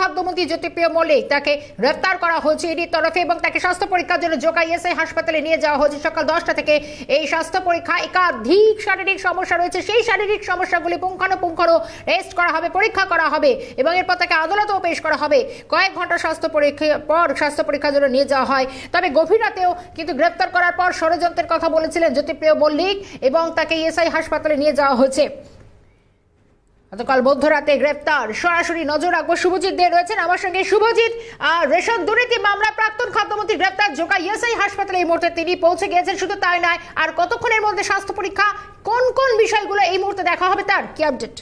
খাদ্যমন্ত্রী জ্যোতিপ্রিয় মল্লিক তাকে গ্রেফতার করা হয়েছে ইডির তরফে এবং তাকে স্বাস্থ্য পরীক্ষার জন্য জোকা ইএসআই হাসপাতালে নিয়ে যাওয়া হয়েছে। সকাল 10টা থেকে এই স্বাস্থ্য পরীক্ষা। একাধিক শারীরিক সমস্যা রয়েছে, সেই শারীরিক সমস্যাগুলি পুঙ্খানুপুঙ্খ টেস্ট করা হবে, পরীক্ষা করা হবে এবং এরপর তাকে আদালতেও পেশ করা হবে। কয়েক ঘন্টা স্বাস্থ্য পরীক্ষার পর স্বাস্থ্য পরীক্ষার জন্য নিয়ে যাওয়া হয়। তবে গভীর রাতেও কিন্তু গ্রেফতার করার পর ষড়যন্ত্রের কথা বলেছিলেন জ্যোতিপ্রিয় মল্লিক এবং তাকে ইএসআই হাসপাতালে নিয়ে যাওয়া হয়েছে। গতকাল মধ্যরাতে গ্রেফতার। সরাসরি নজর রাখবো, শুভজিৎ দে রয়েছেন আমার সঙ্গে। শুভজিৎ, রেশন দুর্নীতি মামলায় প্রাক্তন খাদ্যমন্ত্রী গ্রেফতার, জোকা ইএসআই হাসপাতালে এই মুহূর্তে তিনি পৌঁছে গিয়েছেন। শুধু তাই নয়, আর কতক্ষণের মধ্যে স্বাস্থ্য পরীক্ষা, কোন কোন বিষয়গুলো এই মুহূর্তে দেখা হবে, তার কি আপডেট?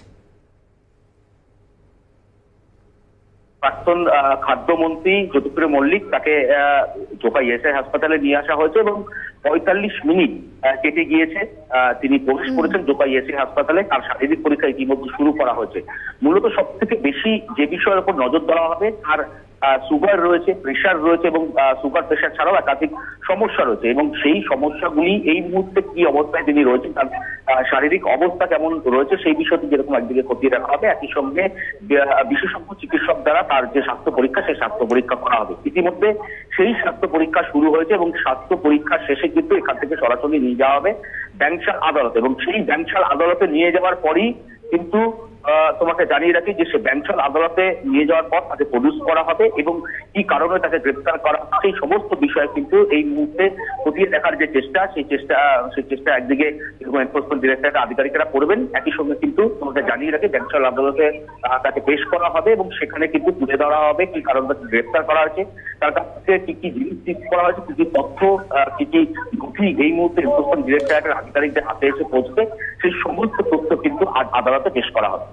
প্রাক্তন খাদ্যমন্ত্রী জ্যোতিপ্রিয় মল্লিক তাকে জোকা ইএসআই হাসপাতালে নিয়ে আসা হয়েছে এবং 45 মিনিট কেটে গিয়েছে। তিনি প্রবেশ করেছেন জোকা ইএসআই হাসপাতালে। তার শারীরিক পরীক্ষা ইতিমধ্যে শুরু করা হয়েছে। মূলত সব থেকে বেশি যে বিষয়ের উপর নজর দেওয়া হবে, তার সুগার রয়েছে, প্রেশার রয়েছে এবং সুগার প্রেশার ছাড়াও একাধিক সমস্যা রয়েছে এবং সেই সমস্যাগুলি এই মুহূর্তে কি অবস্থায় তিনি রয়েছেন, তার শারীরিক অবস্থা কেমন রয়েছে সেই বিষয়টি যেরকম একদিকে খতিয়ে রাখা হবে, একই সঙ্গে বিশেষজ্ঞ চিকিৎসক দ্বারা তার যে স্বাস্থ্য পরীক্ষা, সেই স্বাস্থ্য পরীক্ষা করা হবে। ইতিমধ্যে সেই স্বাস্থ্য পরীক্ষা শুরু হয়েছে এবং স্বাস্থ্য পরীক্ষার শেষে কিন্তু এখান থেকে সরাসরি নিয়ে যাওয়া হবে ব্যাংশাল আদালতে এবং সেই ব্যাংশাল আদালতে নিয়ে যাওয়ার পরই কিন্তু তোমাকে জানিয়ে রাখি যে সে ব্যাংশাল আদালতে নিয়ে যাওয়ার পর তাকে প্রডিউস করা হবে এবং কি কারণে তাকে গ্রেফতার করা, সেই সমস্ত বিষয় কিন্তু এই মুহূর্তে খতিয়ে দেখার যে চেষ্টা, সেই চেষ্টা একদিকে এনফোর্সমেন্ট ডিরেক্টরেটের আধিকারিকরা করবেন। একই সঙ্গে কিন্তু তোমাকে জানিয়ে রাখি ব্যাংশাল আদালতে তাকে পেশ করা হবে এবং সেখানে কিন্তু তুলে ধরা হবে কি কারণে তাকে গ্রেফতার করা হয়েছে, তার কাছ থেকে কি কি জিনিস সিজ করা হয়েছে, কি কি তথ্য, কি কি নথি এই মুহূর্তে এনফোর্সমেন্ট ডিরেক্টরেটের আধিকারিকদের হাতে এসে পৌঁছবে, সেই সমস্ত তথ্য কিন্তু আদালতে পেশ করা হবে।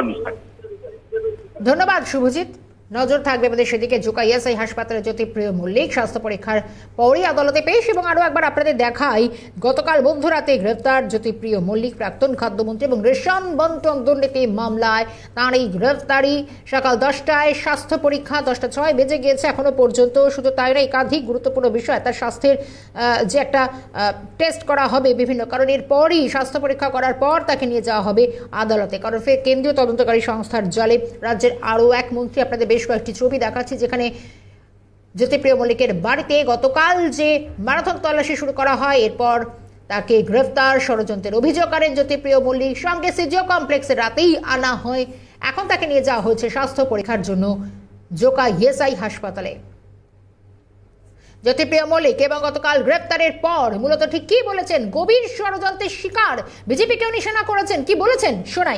ধন্যবাদ শুভজিৎ। নজর থাকবে আমাদের সেদিকে। জোকা ইএসআই হাসপাতালে জ্যোতিপ্রিয় মল্লিক স্বাস্থ্য পরীক্ষার পরই আদালতে পেশ। এবং আরো একবার আপনাদের দেখাই, গতকাল মধ্যরাতে গ্রেফতার জ্যোতিপ্রিয় মল্লিক, প্রাক্তন খাদ্যমন্ত্রী এবং রেশন বন্টন দুর্নীতি মামলায় তাঁর এই গ্রেফতারি। সকাল 10টায় স্বাস্থ্য পরীক্ষা, 10:06 বেজে গিয়েছে এখনো পর্যন্ত। শুধু তাই না, একাধিক গুরুত্বপূর্ণ বিষয়, তার স্বাস্থ্যের যে একটা টেস্ট করা হবে বিভিন্ন কারণের পরই, স্বাস্থ্য পরীক্ষা করার পর তাকে নিয়ে যাওয়া হবে আদালতে। কারণ কেন্দ্রীয় তদন্তকারী সংস্থার জালে রাজ্যের আরও এক মন্ত্রী, আপনাদের বেশ কয়েকটি ছবি দেখাচ্ছি যেখানে জ্যোতিপ্রিয় মল্লিকের বাড়িতে গতকাল যে ম্যারাথন তল্লাশি শুরু করা হয়, এরপর তাকে গ্রেফতার, ষড়যন্ত্রের অভিযোগ করেন জ্যোতিপ্রিয় মল্লিক। সঙ্গে সিজিও কমপ্লেক্সে রাতেই আনা হয়। এখন তাকে নিয়ে যাওয়া হয়েছে স্বাস্থ্য পরীক্ষার জন্য জোকা ইএসআই হাসপাতালে। জ্যোতিপ্রিয় মল্লিক এবং গতকাল গ্রেফতারের পর মূলত ঠিক কি বলেছেন, গভীর ষড়যন্ত্রের শিকার বিজেপিকেও নিশানা করেছেন, কি বলেছেন শোনাই।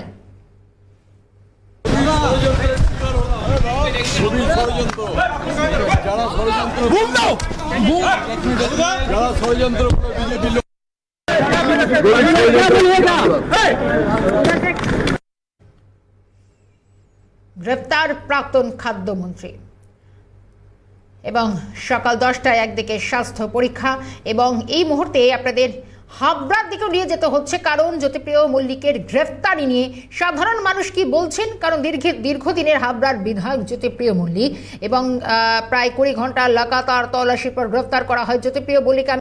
গ্রেফতার প্রাক্তন খাদ্যমন্ত্রী এবং সকাল 10টায় একদিকে স্বাস্থ্য পরীক্ষা এবং এই মুহূর্তে আপনাদের হাবড়ার দিকেও নিয়ে যেতে হচ্ছে, কারণ জ্যোতিপ্রিয় মল্লিকের গ্রেফতারি নিয়ে সাধারণ মানুষ কি বলছেন। কারণ দীর্ঘদিনের হাবড়ার বিধায়ক জ্যোতিপ্রিয় মল্লিক এবং প্রায় 20 ঘন্টা লাগাতার তল্লাশির পর গ্রেফতার করা হয় জ্যোতিপ্রিয় মল্লিক।